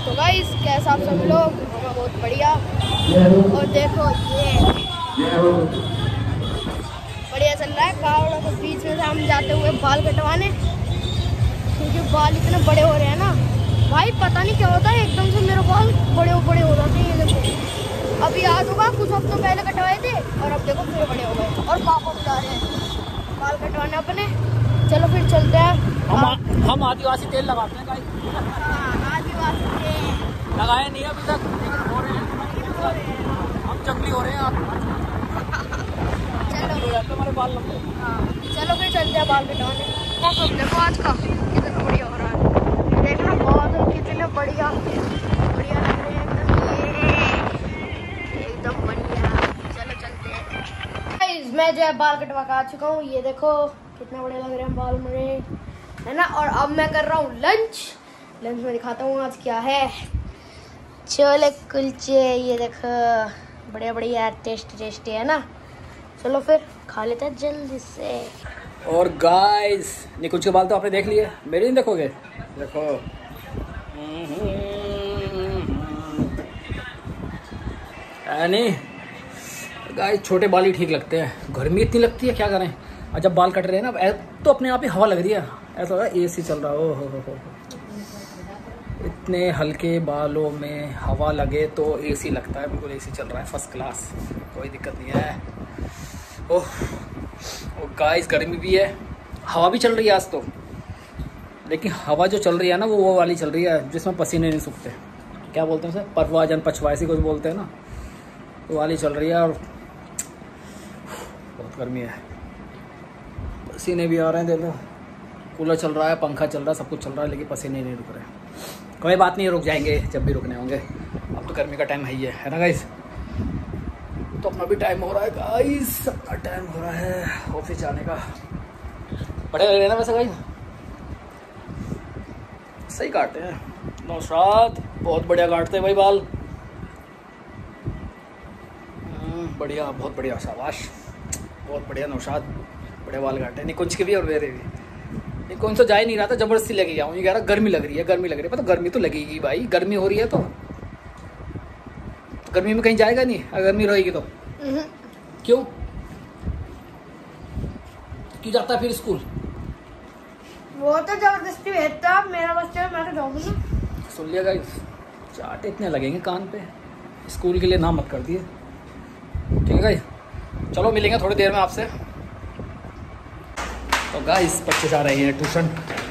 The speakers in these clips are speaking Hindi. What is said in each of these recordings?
तो गाइस कैसा आप सब लोग? बहुत बढ़िया। और देखो ये बढ़िया चल रहा है। कावड़ा के बीच में से हम जाते हुए बाल कटवाने, क्योंकि बाल इतने बड़े हो रहे हैं ना भाई, पता नहीं क्या होता है, एकदम से मेरे बाल बड़े हो जाते हैं। ये देखो, अभी याद होगा कुछ हफ्तों पहले कटवाए थे और अब देखो फिर बड़े हो गए। और पापा बता रहे हैं बाल कटवाने अपने। चलो फिर चलते हैं। हम आदिवासी तेल लगाते हैं भाई। आदिवासी तेल लगाए नहीं अभी तक, लेकिन हो रहे हैं। हम जंगली हो रहे हैं। चलो हमारे बाल लंबे। चलो फिर चलते हैं बाल कटवाने। मौसम देखो आज का कितना बढ़िया हो रहा है, देखना बादल कितने बढ़िया लग रहे हैं एकदम बढ़िया। चलो चलते हैं। मैं जो है बाल कटवा कर आ चुका हूँ। ये देखो कितने बड़े लग रहे हैं बाल मेरे, है ना। और अब मैं कर रहा हूँ लंच में दिखाता हूँ आज क्या है। छोले कुलचे, ये देखो बढ़िया बढ़िया टेस्टी है ना। चलो फिर खा लेते हैं जल्दी से। और गाइस निकुंज के बाल तो आपने देख लिए, मेरे नहीं देखोगे? देखो नहीं गाइस, छोटे बाल ही ठीक लगते हैं। गर्मी इतनी लगती है, क्या करें। और जब बाल कट रहे हैं ना तो अपने आप ही हवा लग रही है, ऐसा हो रहा है AC चल रहा है। हो इतने हल्के बालों में हवा लगे तो AC लगता है, बिल्कुल AC चल रहा है, फर्स्ट क्लास, कोई दिक्कत नहीं है। ओह गाइस गर्मी भी है, हवा भी चल रही है आज तो, लेकिन हवा जो चल रही है ना वो वाली चल रही है जिसमें पसीने नहीं सूखते। क्या बोलते हैं उसे, परवाजन पछवा ऐसी कुछ बोलते हैं ना, वो वाली चल रही है। और बहुत गर्मी है, पसीने भी आ रहे हैं। देखो कूलर चल रहा है, पंखा चल रहा है, सब कुछ चल रहा है, लेकिन पसीने नहीं रुक रहे। कोई बात नहीं, रुक जाएंगे जब भी रुकने होंगे। अब तो गर्मी का टाइम है ना गाइस। तो अपना भी टाइम हो रहा है गाइस, अपना टाइम हो रहा है ऑफिस जाने का। बड़े लग रहे हैं ना वैसे गाइस, सही काटते हैं नौशाद, बहुत बढ़िया काटते हैं भाई बाल। बढ़िया, बहुत बढ़िया, शाबाश, बहुत बढ़िया नौशाद, बड़े बाल काटे। निकुंज के भी और मेरे भी। निकुंज तो जा ही नहीं रहा था, जबरदस्ती लगी गया हूँ। ये कह रहा गर्मी लग रही है। पता गर्मी तो लगेगी भाई, गर्मी हो रही है तो गर्मी में कहीं जाएगा नहीं अगर गर्मी रहेगी तो। क्यों जाता है फिर स्कूल? वो तो जबरदस्ती भेजता, मेरा बच्चा मैं तो जाऊंगी ना। सुन लिया गाइस, चाटे इतने लगेंगे कान पे, स्कूल के लिए नाम मत कर दिए, ठीक है गाइस। चलो मिलेंगे थोड़ी देर में आपसे। तो गाइस बच्चे जा रहे हैं ट्यूशन।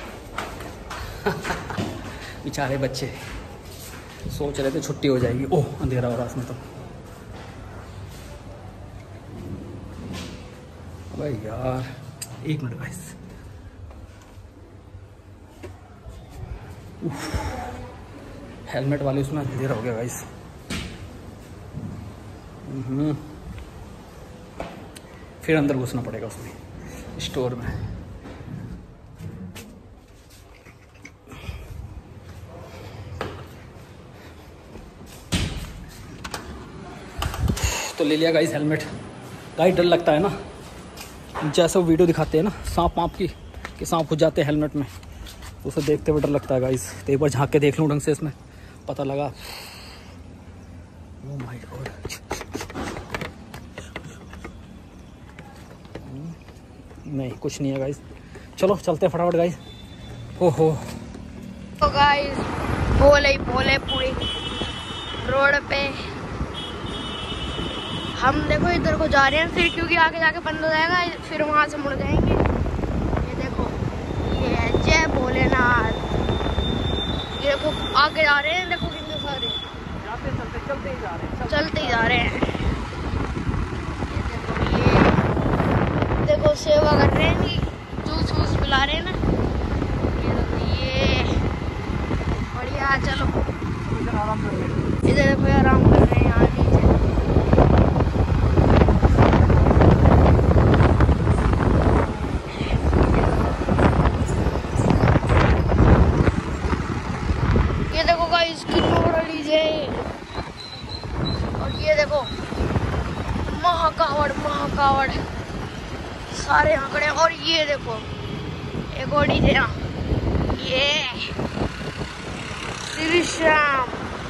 बेचारे बच्चे सोच रहे थे छुट्टी हो जाएगी। ओह अंधेरा हो रहा है इसमें तो। भाई यार एक मिनट गाइस, हेलमेट वाले उसमें अंधेरा हो गया गाइस। फिर अंदर घुसना पड़ेगा उसमें स्टोर में। तो ले लिया गाइस हेलमेट। गाइस डर लगता है ना, जैसे वो वीडियो दिखाते हैं ना सांप वाप की, कि सांप घुस जाते हैं हेलमेट में, उसे देखते हुए डर लगता है गाइस। तो एक बार झाँक के देख लूँ ढंग से, इसमें पता लगा। ओह माय गॉड, नहीं कुछ नहीं है गाइस। चलो चलते हैं फटाफट गाइस। ओहो तो गाइस बोले पूरी रोड पे हम देखो इधर को जा रहे हैं फिर, क्योंकि आगे जाके बंद हो जाएगा, फिर वहां से मुड़ जाएंगे। ये देखो ये है जय भोलेनाथ। ये देखो आगे जा रहे हैं, देखो कितने सारे चलते ही जा रहे हैं। ये देखो सेवा कर रहे हैं, जूस पिला रहे हैं ना। ये देखो ये बढ़िया। चलो इधर देखो आराम कर रहे हैं यहाँ नीचे। ये देखो गाइस कितना बड़ा डीजे है। और ये देखो महाकावड़ सारे यहाँ खड़े। और ये देखो एक और डीजे यहाँ, ये श्री श्याम।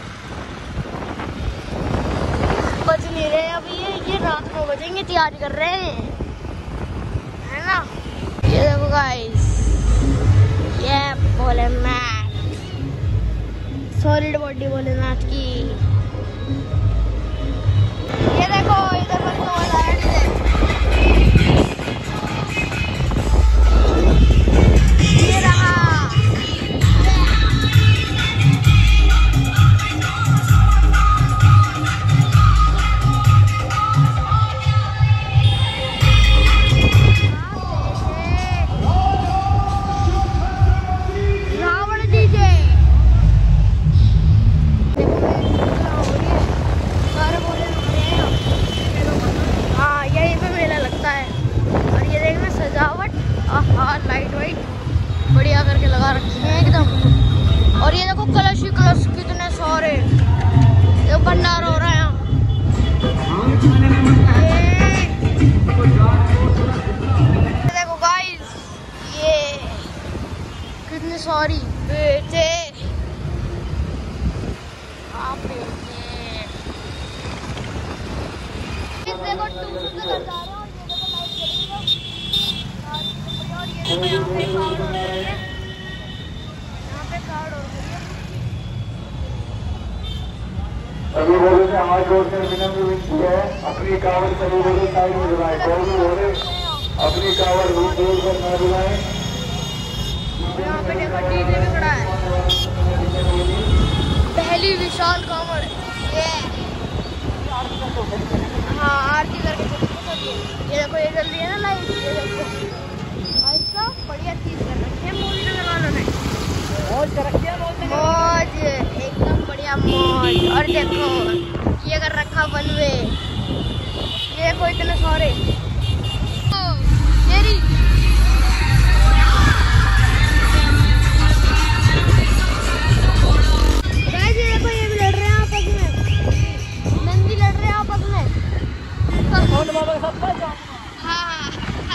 बज नहीं रहे अभी, ये रात 9 बजेंगे, तैयारी कर रहे हैं, है ना। ये देखो गाइस, ये भोलेनाथ, सॉलिड बॉडी भोलेनाथ की। ये देखो इधर पर तो लाइट है, ये रहा। लाइट वाइट बढ़िया करके लगा रखी है एकदम। और ये देखो कलश ही कलश कितने सारे, ये भंडारा हो रहा है यहाँ। देखो गाइस, ये कितने सारी बेटे, आप देखो टूसू से घर जा रहे हो। यहाँ पे कावड़ हो रही है, यहाँ पे कावड़ हो रही है। सभी लोगों से हाथ जोड़कर विनम्र विनती है, अपनी कावड़ सभी लोग साइड में बुलाएं। कोई भी हो रहे अपनी कावड़ दूर दूर पर न बुलाएं। यहाँ पे देखो डीजे भी खड़ा है, पहली विशाल कावड़। ये हाँ आरती करके ये देखो, ये जल्दी है ना लाइट, ये देखो बढ़िया चीज कर रखी है मूवी नगर वालों ने, मौज कर रखी है, मौज एकदम बढ़िया मौज। और देखो ये कर रखा वन वे, ये देखो इतने सारे तेरी। ये देखो ये भी लड़ रहे हैं आपस में, नंदी लड़ रहे हैं आपस में। हाँ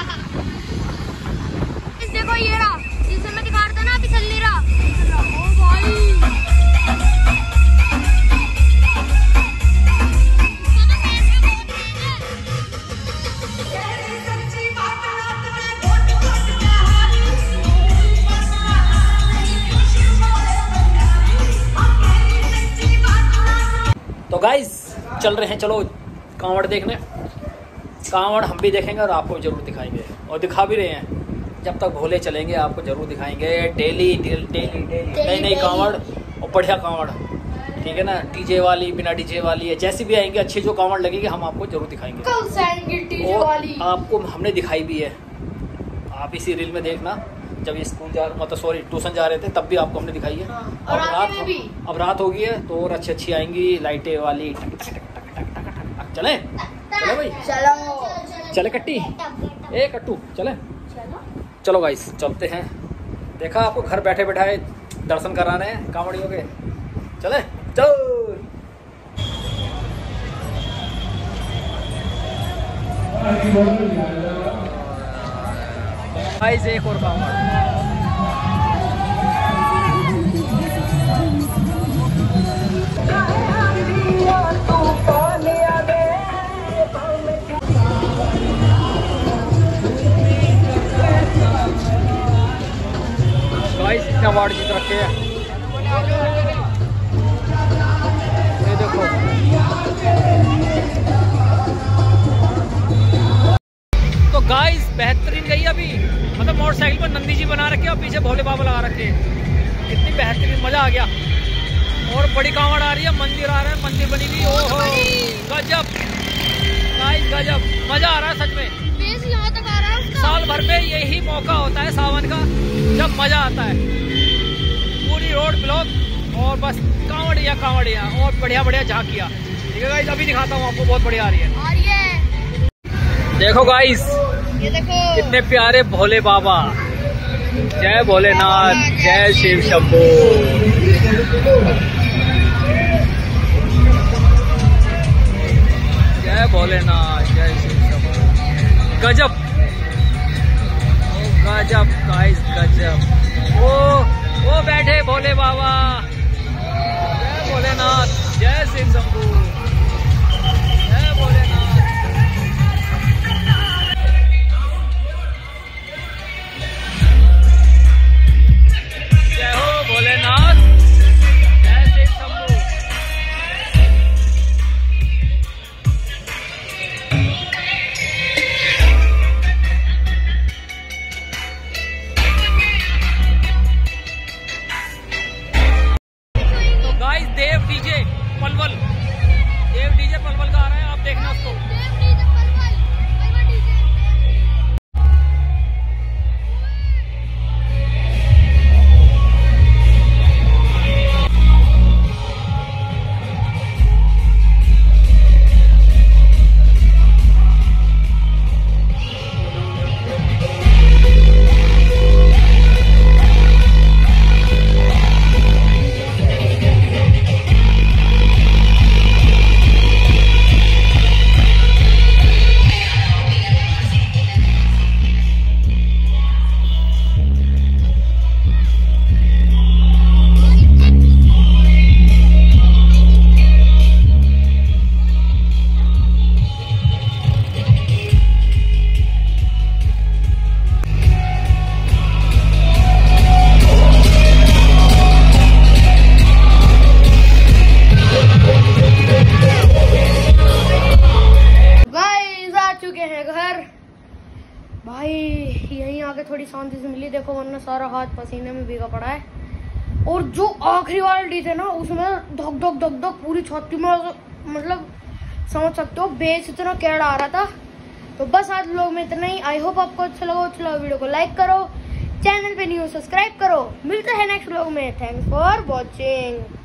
देखो ये रहा, जिसे मैं दिखा रहा था ना अभी, चल नहीं रहा। ओ भाई तो गाइस चल रहे हैं, चलो कांवड़ देखने। कांवड़ हम भी देखेंगे और आपको जरूर दिखाएंगे, और दिखा भी रहे हैं। जब तक भोले चलेंगे आपको जरूर दिखाएंगे, डेली नई नई कांवड़ और बढ़िया कांवड़, ठीक है ना। डीजे वाली, बिना डीजे वाली है, जैसी भी आएंगे अच्छी जो कांवड़ लगेगी हम आपको जरूर दिखाएंगे। कल से आएंगे डीजे वाली, आपको हमने दिखाई भी है, आप इसी रील में देखना। जब ये स्कूल जा मतलब सॉरी ट्यूशन जा रहे थे तब भी आपको हमने दिखाई है। और अब रात हो गई है तो और अच्छी अच्छी आएंगी लाइटें वाली। चले चले भाई, चलो चले कट्टी, ए कट्टू चले। चलो गाइस चलते हैं। देखा आपको घर बैठे बैठाए दर्शन कराने हैं कांवड़ियों के। चले चलो गाइस, एक और कांवड़। गाइस इतने अवार्ड जीत रखे हैं, ये देखो। तो गाइस बेहतरीन गई अभी, मतलब मोटरसाइकिल पर नंदी जी बना रखे और पीछे भोले बाबा लगा रखे हैं। कितनी बेहतरीन, मजा आ गया। और बड़ी कांवड़ आ रही है, मंदिर आ रहा है, मंदिर बनी हुई। ओहो गजब गाइस, गजब मजा आ रहा है सच में। यहाँ तक आ रहा है उसका। साल भर में यही मौका होता है सावन का, जब मजा आता है। पूरी रोड ब्लॉक और बस कांवड़िया कांवड़िया और बढ़िया बढ़िया झांकिया। ठीक है गाइस, अभी दिखाता हूँ आपको, बहुत बढ़िया आ रही है। देखो गाइस, ये देखो कितने प्यारे भोले बाबा। जय भोलेनाथ, जय शिव शंभो। जय भोलेनाथ, जय शिव शंभो। गजब गजब गाइस, गजब। वो बैठे भोले बाबा, भोलेनाथ, जय सिंह शंभू, जय भोलेनाथ। जय हो भोलेनाथ, जय सिंह शंभू। गाइस देव डीजे पलवल का आ रहा है, आप देखना उसको। भाई यहीं आके थोड़ी शांति से मिली, देखो वरना सारा हाथ पसीने में भीगा पड़ा है। और जो आखिरी वाला डी थे ना उसमें धक धक धक धक पूरी छाती में, मतलब समझ सकते हो बेस इतना कैड आ रहा था। तो बस आज लोग में इतना ही। आई होप आपको अच्छा लगा वीडियो को लाइक करो, चैनल पे न्यू सब्सक्राइब करो। मिलते हैं नेक्स्ट व्लॉग में। Thanks for watching.